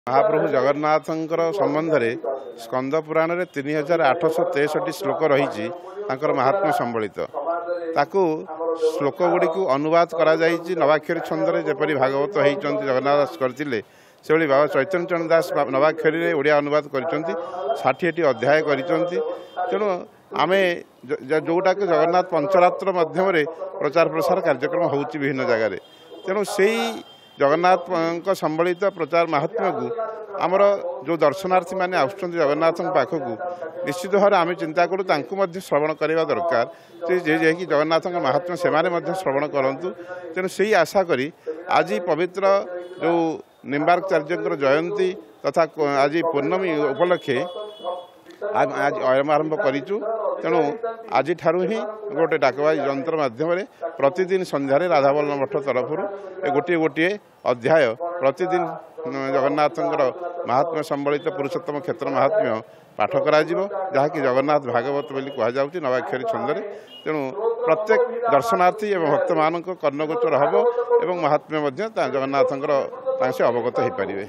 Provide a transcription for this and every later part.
महाप्रभु जगन्नाथंकर संबंध में स्कंद पुराण में 3863 श्लोक रही महात्म्य संबलित ताकू श्लोक गुड़ी को अनुवाद करा नवाक्षरी छंदे जपरी भागवत होती जगन्नाथ दास करते से बाबा चैतन्य चरण दास नवाक्षरी ओडिया अनुवाद कर 60टी अध्याय कर तेणु आम जोटा कि जगन्नाथ पंचरात्र मध्यम प्रचार प्रसार कार्यक्रम हो विभिन्न जगार तेणु से जगन्नाथ संबलित प्रचार महात्म्य को आमर जो दर्शनार्थी मैंने आसुँच जगन्नाथ पाखक निश्चित भाव आम चिंता करूँ श्रवण करवा दरकार जे कि जगन्नाथ महात्म्य से श्रवण करूँ तेणु से आशा करी आज पवित्र जो निम्बार्काचार्य जयंती तथा आज पूर्णमी उपलक्षे आज आरंभ करूँ तेणु आज ही गोटे डाकबाजी यंत्र मध्यम प्रतिदिन संध्यारे राधावल्लभ मठ तरफ गोटे गोटे अध्याय प्रतिदिन जगन्नाथ महात्म्य संबलित पुरुषोत्तम क्षेत्र महात्म्य पाठ करा जहाँकि जगन्नाथ भागवत बोली कहुच्छी नवाक्षरी छंदे तेणु प्रत्येक दर्शनार्थी एवं भक्त मान कर्णगोचर हम एवं महात्म्य जगन्नाथ से अवगत हो पारे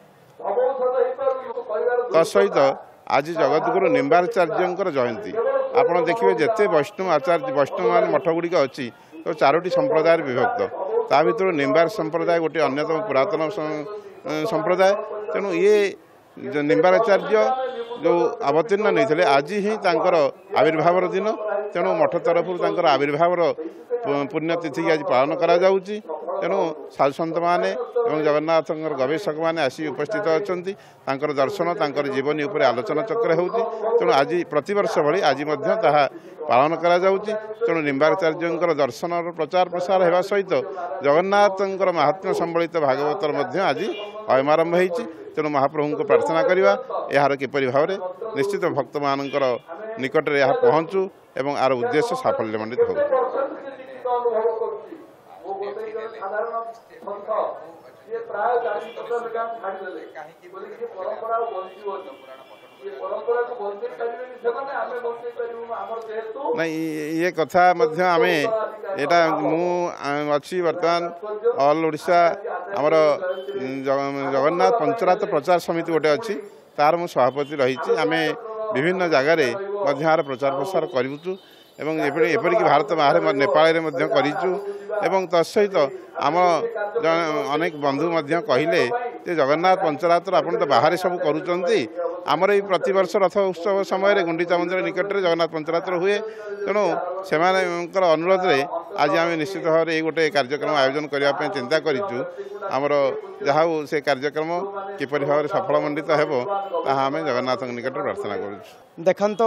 तसहित आज जगतगुरु निम्बार्काचार्य जयंती आपड़ देखिए जिते वैष्णव आचार्य वैष्णव मान मठ गुड़िक अच्छी तो 4टी संप्रदाय विभक्त ता भर निम्बार्क संप्रदाय गोटे अन्यतम पुरातन संप्रदाय तेणु ये निम्बार्काचार्य जो अवतीर्ण नहीं आज ही आविर्भाव दिन तेणु मठ तरफ आविर्भाव पुण्यतिथि आज पालन करा जाउची तेणु साधु सन्त मैंने जगन्नाथ गवेषक मैंने आसी उपस्थित अच्छा दर्शन तांकर जीवनी उपर आलोचना चक्र होती तेणु आज प्रतिवर्ष भली आज पालन करा जाउची तेणु निम्बार्काचार्य दर्शन प्रचार प्रसार होगा सहित जगन्नाथ महात्म्य संबलित भागवतर आज आरंभ होती तेणु महाप्रभु को प्रार्थना करवा यार किपरि भाव निश्चित भक्त मान निकट में यह पहुँचू एवं यार उद्देश्य साफल्यमंडित हो नहीं ये कथा आम यहाँ मुझी बर्तमान ऑल ओडिशा आमर जगन्नाथ पंचरात्र प्रचार समिति गोटे अच्छी तार मु सभापति रही आम विभिन्न जगार प्रचार प्रसार करूँ एवं एपरिक भारत बाहर नेपाल में तत्सहित आम अनेक बंधु कहले जगन्नाथ पंचरात्र आपन तो बाहर सब करुँच आमर ये प्रतिवर्ष रथ उत्सव समय गुंडीचा मंदिर निकट में जगन्नाथ पंचरात्र हुए तेणु से अनुरोध में आज आम निश्चित भाव में गोटे कार्यक्रम आयोजन करने चिंता करूँ आमर जहाँ से कार्यक्रम किपरि भाव सफलमंडित होम जगन्नाथ निकट प्रार्थना करूँ देखो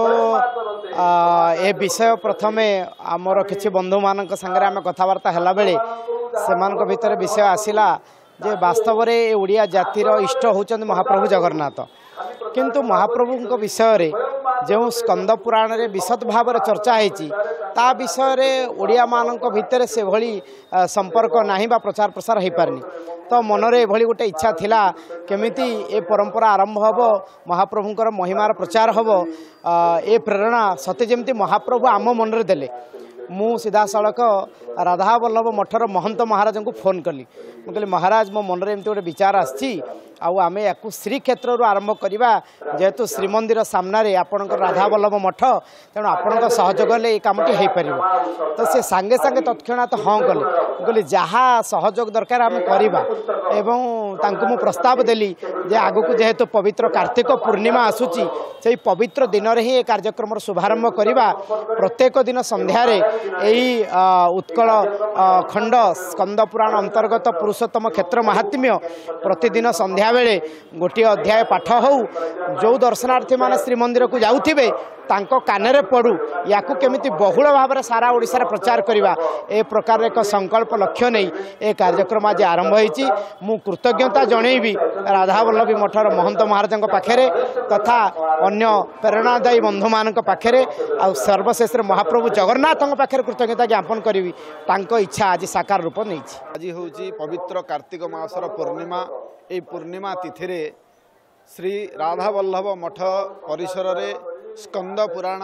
ए विषय प्रथम आमर किसी बंधु मान संगे आम कथबार्ता है बेले से भितर विषय आसला जे वास्तव में ओडिया जातिर इष्ट होचंद महाप्रभु जगन्नाथ किंतु महाप्रभु विषय रे जो स्कंद पुराण रे विशद भाव चर्चा होती ता विषय रे ओडिया मान भितर से भली संपर्क नहीं बा प्रचार प्रसार हो पारनी तो मनरे भली गोटे इच्छा थिला केमिति ए परंपरा आरंभ हम महाप्रभुंकर महिमार प्रचार हम ए प्रेरणा सते जमती महाप्रभु आम मन रे देले मु सीधा सड़क राधा वल्लभ मठर महंत महाराज को फोन कली मुझे महाराज मो मन एमती गोटे विचार आम या श्रीक्षेत्र आरंभ करवा जेहेतु श्रीमंदिर सामने आपण राधा वल्लभ मठ तेणु आपण सहयोग ये कमटी हो पार तो सी सांगे सांगे तत्क्षणात हाँ कले कहली जहाँ सहयोग दरकार आम करवा एवं मु प्रस्ताव देली जे आगक जेहेतु पवित्र कार्तिक पूर्णिमा आसूची से पवित्र दिन में ही कार्यक्रम शुभारंभ करवा प्रत्येक दिन संध्यारे यही उत्कल खंड स्कंद पुराण अंतर्गत पुरुषोत्तम क्षेत्र महात्म्य प्रतिदिन संध्या बेले गोटे अध्याय पाठ हो जो दर्शनार्थी मान श्रीमंदिर को जाऊे तांको कानेरे पड़ू या केमिति बहुल भाव में सारा ओडिशा रे प्रचार करवा ए प्रकार एक संकल्प लक्ष्य नहीं ए कार्यक्रम आज आरंभ होईची मु कृतज्ञता जनईबी राधा वल्लभी मठर महंत महाराज पाखे तथा अन्य प्रेरणादायी बंधु मान पाखे आ सर्वशेष महाप्रभु जगन्नाथ पाखे कृतज्ञता ज्ञापन करी तांको इच्छा आज साकार रूप नहीं। आज हूँ पवित्र कार्तिक मासर पूर्णिमा ये पूर्णिमा तिथि रे श्री राधा वल्लभ मठ परिसर रे स्कंद पुराण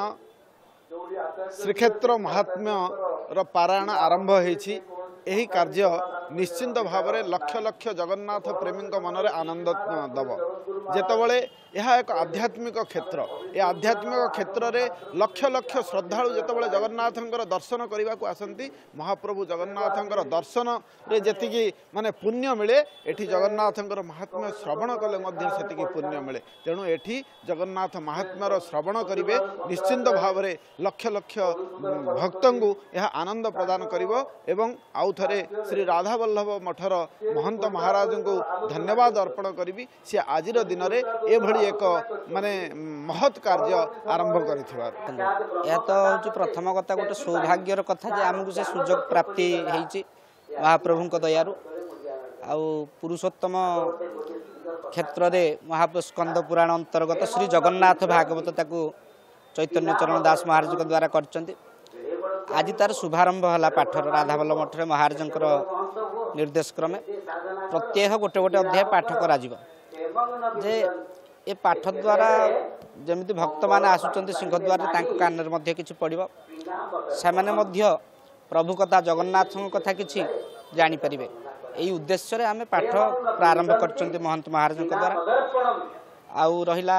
श्रीक्षेत्र महात्म्य पारायण आरंभ होती कार्य निश्चिंत भाव में लक्ष लक्ष जगन्नाथ प्रेमी मनरे आनंद दब जेतबले यह एक आध्यात्मिक क्षेत्र ये आध्यात्मिक क्षेत्र में लक्ष लक्ष श्रद्धालु जितेबाला जगन्नाथंकर दर्शन करने को आसती महाप्रभु जगन्नाथंकर दर्शन रे जी माने पुण्य मिले एठी जगन्नाथंकर महात्म्य श्रवण कले से पुण्य मिले तेणु एठी जगन्नाथ महात्म्यर श्रवण करेंगे निश्चिंत भाव में लक्ष लक्ष भक्त को यह आनंद प्रदान करिवो एवं आउ थे श्री राधावल्लभ मठर महंत महाराज को धन्यवाद अर्पण करी सी आज दिन में एभली एक माने महत् कार्य आरंभ कर यह तो हूँ प्रथम कथा गोटे सौभाग्यर कथा जे आमको से सुजोग प्राप्ति होती महाप्रभु दयारू आउ पुरुषोत्तम क्षेत्र में महाप्रभु स्कंद पुराण अंतर्गत श्री जगन्नाथ भागवत ताकू चैतन्य चरण दास महाराज द्वारा करचंती आज तार शुभारंभ है पाठर राधावल्लभ मठरे महाराजंकर निर्देश क्रमे प्रत्येक गोटे गोटे अध्याय पाठ करा जे ए पाठ द्वारा जमी भक्त मैंने आसुच्च सिंहद्वार कान कि पड़ो से प्रभु कथा जगन्नाथ कथा कि जापर यही उद्देश्य आम पाठ प्रारंभ कर महंत महाराज द्वारा आउ रहिला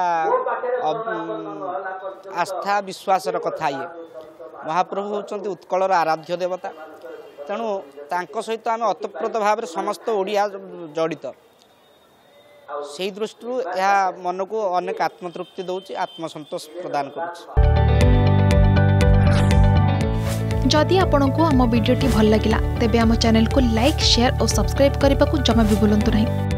आस्था विश्वासर कथा ये महाप्रभु होती उत्कलर आराध्य देवता तेणु तांको सहित आम अतप्रोत भाव में समस्त ओडिया जड़ित से दृष्टि यह मन को अनेक आत्मतृप्ति दौर आत्मसंतोष प्रदान कर। जदि आपंक आम भिडी भल लगा तेब आम चैनल को लाइक शेयर और सब्सक्राइब करने को जमा भी भूलु नहीं।